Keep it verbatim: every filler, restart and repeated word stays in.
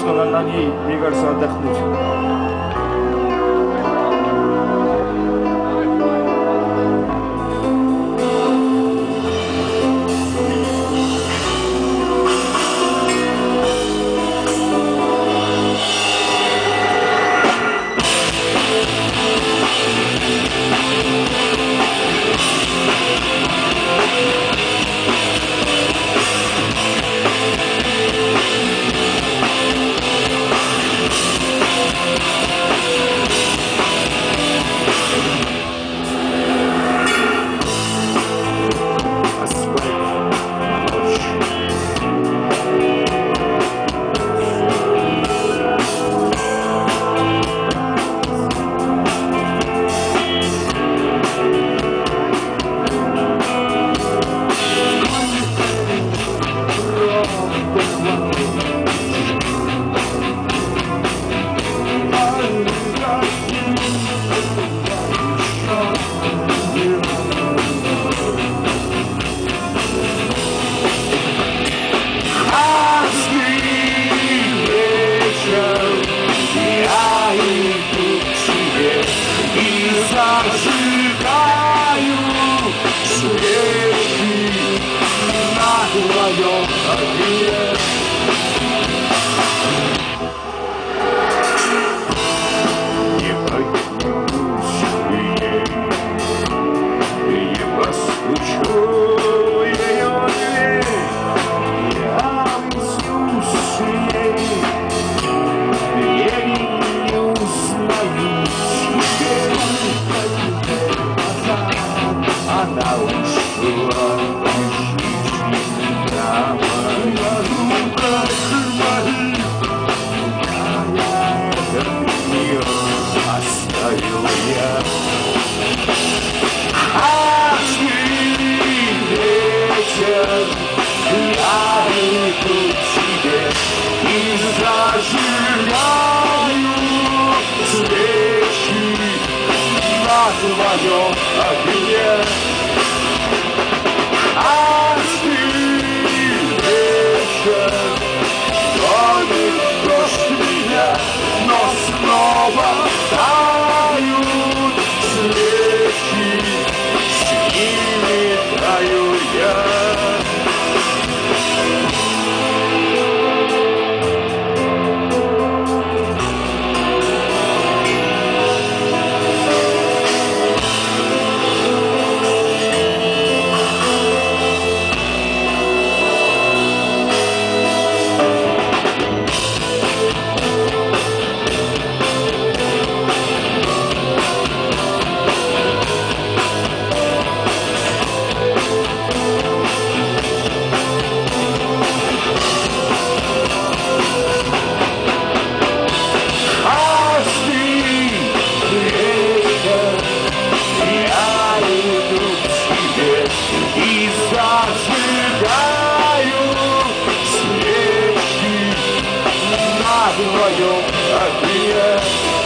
что на, на ней, мне кажется, отдохнуть. Зажигаю свечи на твоем огне. Не поднимусь ей, не постучу ее дверь, я высюсь ей, я не узнаю теперь. Она ушла из жизни моя рука моих, я этот мир оставил я. Каждый вечер я иду к тебе и зажигаю свечи на твоем огне. Каждый вечер гонит дождь меня, но снова тают свечи, с ними таю я. И зажигаю свечи на твоем огне.